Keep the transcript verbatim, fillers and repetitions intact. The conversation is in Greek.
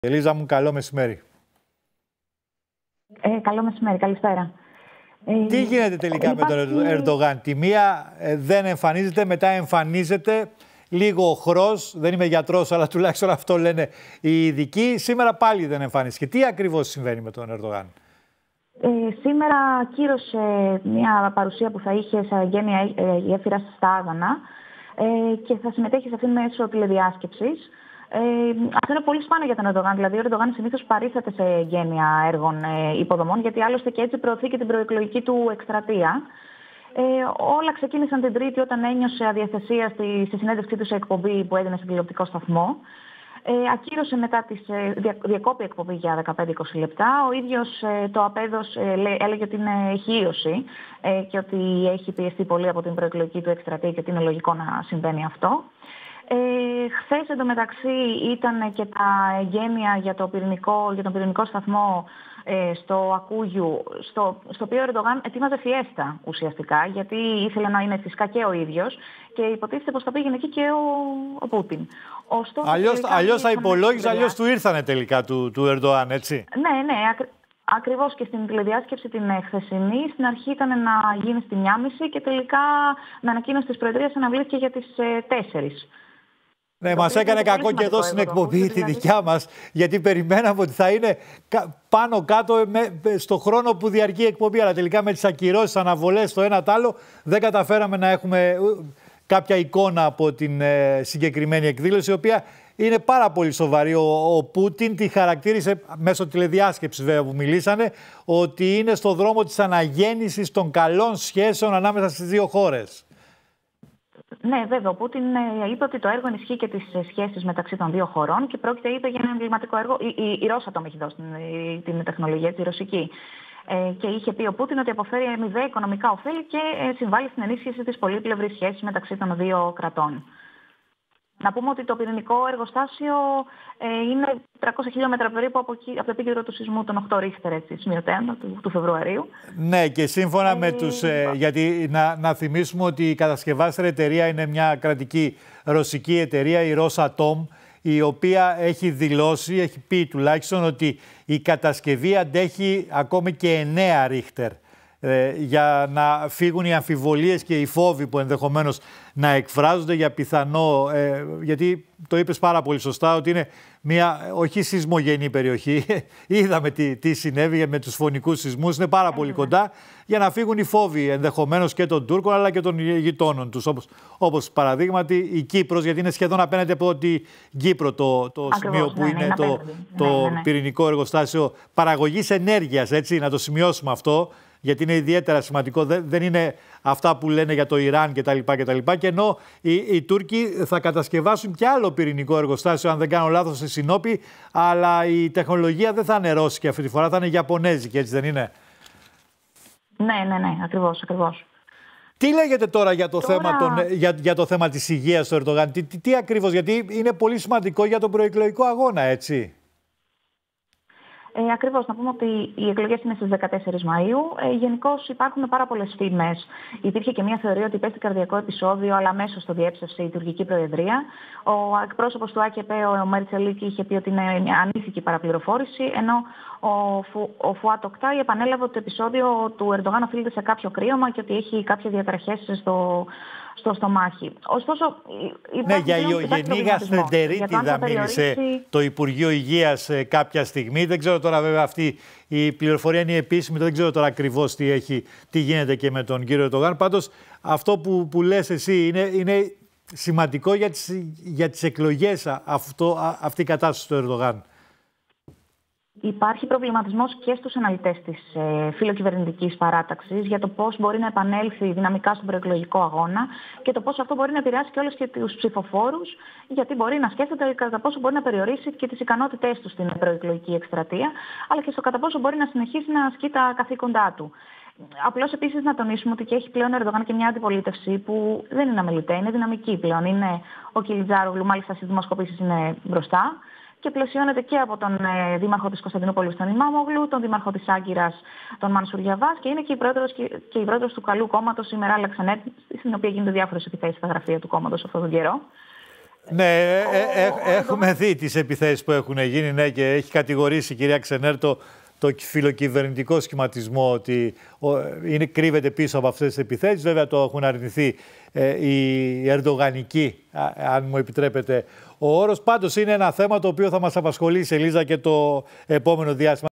Ελίζα μου, καλό μεσημέρι. Ε, καλό μεσημέρι, καλησπέρα. Τι γίνεται τελικά υπάρχει... με τον Ερντογάν? Τη μία ε, δεν εμφανίζεται, μετά εμφανίζεται λίγο οχρός. Δεν είμαι γιατρός, αλλά τουλάχιστον αυτό λένε οι ειδικοί. Σήμερα πάλι δεν εμφανίστηκε. Τι ακριβώς συμβαίνει με τον Ερντογάν? Ε, σήμερα κύρωσε μια παρουσία που θα είχε σε γένεια γέφυρα στα Άγανα ε, και θα συμμετέχει σε αυτήν μέσω τηλεδιάσκεψης. Ε, αυτό είναι πολύ σπάνιο για τον Ερντογάν. Δηλαδή, ο Ερντογάν συνήθως παρίσταται σε γένεια έργων ε, υποδομών, γιατί άλλωστε και έτσι προωθεί και την προεκλογική του εκστρατεία. Ε, όλα ξεκίνησαν την Τρίτη όταν ένιωσε αδιαθεσία στη, στη συνέντευξή του σε εκπομπή που έδινε σε τηλεοπτικό σταθμό. Ε, ακύρωσε μετά τις ε, δια, διακόπη εκπομπή για δεκαπέντε με είκοσι λεπτά. Ο ίδιος ε, το απέδωσε, ε, έλεγε ότι είναι ηχείωση ε, και ότι έχει πιεστεί πολύ από την προεκλογική του εκστρατεία και ότι είναι λογικό να συμβαίνει αυτό. Ε, χθες εντωμεταξύ ήταν και τα εγγένεια για, το πυρηνικό, για τον πυρηνικό σταθμό ε, στο Ακούγιου, στο, στο οποίο ο Ερντογάν ετοίμαζε φιέστα ουσιαστικά, γιατί ήθελε να είναι φυσικά και ο ίδιος και υποτίθεται πως θα πήγαινε εκεί και ο, ο Πούτιν. Αλλιώς, αλλιώς θα υπολόγιζε, αλλιώς του ήρθανε τελικά του, του Ερντογάν, έτσι. Ναι, ναι, ακ, ακριβώς, και στην τηλεδιάσκεψη την χθεσινή, στην αρχή ήταν να γίνει στη μία και μισή και τελικά με ανακοίνωση της Προεδρίας αναβλήθηκε για τις ε, τέσσερις. Ναι, μας έκανε κακό και εδώ στην εκπομπή τη δικιά μας, γιατί περιμέναμε ότι θα είναι πάνω κάτω στο χρόνο που διαρκεί η εκπομπή. Αλλά τελικά με τις ακυρώσεις, αναβολές, το ένα τ' άλλο, δεν καταφέραμε να έχουμε κάποια εικόνα από την συγκεκριμένη εκδήλωση, η οποία είναι πάρα πολύ σοβαρή. Ο, ο Πούτιν τη χαρακτήρισε μέσω τηλεδιάσκεψης, βέβαια, που μιλήσανε, ότι είναι στο δρόμο της αναγέννησης των καλών σχέσεων ανάμεσα στις δύο χώρες. Ναι, βέβαια. Ο Πούτιν είπε ότι το έργο ενισχύει και τις σχέσεις μεταξύ των δύο χωρών και πρόκειται, είπε, για ένα εμβληματικό έργο. Η, η, η Ρώσατομ έχει δώσει την, την τεχνολογία, τη ρωσική. Ε, και είχε πει ο Πούτιν ότι αποφέρει αμοιβαία οικονομικά ωφέλη και ε, συμβάλλει στην ενίσχυση της πολύπλευρης σχέσης μεταξύ των δύο κρατών. Να πούμε ότι το πυρηνικό εργοστάσιο ε, είναι τριακόσια χιλιόμετρα περίπου από, εκεί, από το επίκεντρο του σεισμού των οκτώ Ρίχτερ, έτσι, σημειωτέων του, του Φεβρουαρίου. Ναι, και σύμφωνα ε, με τους... Ε, γιατί να, να θυμίσουμε ότι η κατασκευάστρια εταιρεία είναι μια κρατική ρωσική εταιρεία, η Ρosatome, η οποία έχει δηλώσει, έχει πει τουλάχιστον, ότι η κατασκευή αντέχει ακόμη και εννέα Ρίχτερ. Ε, για να φύγουν οι αμφιβολίες και οι φόβοι που ενδεχομένως να εκφράζονται για πιθανό, ε, γιατί το είπες πάρα πολύ σωστά, ότι είναι μια όχι σεισμογενή περιοχή. Είδαμε τι, τι συνέβη με τους φωνικούς σεισμούς, είναι πάρα πολύ κοντά, για να φύγουν οι φόβοι ενδεχομένως και των Τούρκων αλλά και των γειτόνων τους, όπως, όπως παραδείγματι η Κύπρος, γιατί είναι σχεδόν απέναντι από την Κύπρο το, το Ακριβώς, σημείο που ναι, είναι ναι, το, ναι, το ναι, ναι. πυρηνικό εργοστάσιο παραγωγής ενέργειας, έτσι, να το σημειώσουμε αυτό, γιατί είναι ιδιαίτερα σημαντικό. Δεν, δεν είναι αυτά που λένε για το Ιράν κτλ. Και, και ενώ οι, οι Τούρκοι θα κατασκευάσουν και άλλο πυρηνικό εργοστάσιο, αν δεν κάνω λάθος, στη Συνόπη, αλλά η τεχνολογία δεν θα είναι ρώσικη αυτή τη φορά, θα είναι ιαπωνέζικη, έτσι δεν είναι? Ναι, ναι, ναι, ακριβώς, ακριβώς. Τι λέγεται τώρα για το, τώρα... θέμα, των, για, για το θέμα της υγείας του Ερντογάν? Τι, τι, τι ακριβώς, γιατί είναι πολύ σημαντικό για τον προεκλογικό αγώνα, έτσι. Ε, ακριβώς, να πούμε ότι οι εκλογές είναι στις δεκατέσσερις Μαΐου. Ε, Γενικώς υπάρχουν πάρα πολλές φήμες. Υπήρχε και μια θεωρία ότι υπέστη καρδιακό επεισόδιο, αλλά αμέσως το διέψευσε η τουρκική προεδρία. Ο εκπρόσωπος του ΑΚΠ, ο Μερτσελίκη, είχε πει ότι είναι μια ανήθικη παραπληροφόρηση, ενώ ο, Φου, ο Φουάτ Οκτάι επανέλαβε ότι το επεισόδιο του Ερντογάν οφείλεται σε κάποιο κρύωμα και ότι έχει κάποιες διαταραχές στο. στο στομάχι. Ωστόσο, ναι, για ιογενή γαστρεντερίτιδα μίλησε το Υπουργείο Υγείας κάποια στιγμή. Δεν ξέρω τώρα, βέβαια, αυτή η πληροφορία είναι επίσημη. Δεν ξέρω τώρα ακριβώς τι, έχει, τι γίνεται και με τον κύριο Ερντογάν. Πάντως, αυτό που, που λες εσύ είναι, είναι σημαντικό για τις, για τις εκλογές αυτό, αυτή η κατάσταση του Ερντογάν. Υπάρχει προβληματισμός και στους αναλυτές της ε, φιλοκυβερνητικής παράταξης για το πώς μπορεί να επανέλθει δυναμικά στον προεκλογικό αγώνα και το πώς αυτό μπορεί να επηρεάσει και όλες και τους ψηφοφόρους, γιατί μπορεί να σκέφτεται κατά πόσο μπορεί να περιορίσει και τις ικανότητές του στην προεκλογική εκστρατεία, αλλά και στο κατά πόσο μπορεί να συνεχίσει να ασκεί τα καθήκοντά του. Απλώς επίσης να τονίσουμε ότι και έχει πλέον ο Ερντογάν και μια αντιπολίτευση που δεν είναι αμεληταία, είναι δυναμική πλέον. Είναι ο Κιλιτζάρογλου, μάλιστα στις δημοσκοπήσεις είναι μπροστά. Και πλαισιώνεται και από τον ε, δήμαρχο της Κωνσταντινούπολης, τον Ιμάμογλου, τον δήμαρχο της Άγκυρας, τον Μανσούρ Γιαβάς, και είναι και η πρόεδρος, και, και η πρόεδρος του καλού κόμματος, η Μεράλ Αξανέτ, στην οποία γίνονται διάφορες επιθέσεις στα γραφεία του κόμματος αυτόν τον καιρό. Ναι, ε, ε, έχουμε δει τις επιθέσεις που έχουν γίνει, ναι, και έχει κατηγορήσει η κυρία Ξενέρ το, το φιλοκυβερνητικό σχηματισμό ότι είναι, κρύβεται πίσω από αυτές τις επιθέσεις. Βέβαια το έχουν αρνηθεί ε, οι ερντογανικοί, αν μου επιτρέπετε ο όρος. Πάντως είναι ένα θέμα το οποίο θα μας απασχολήσει, Ελίζα, και το επόμενο διάστημα.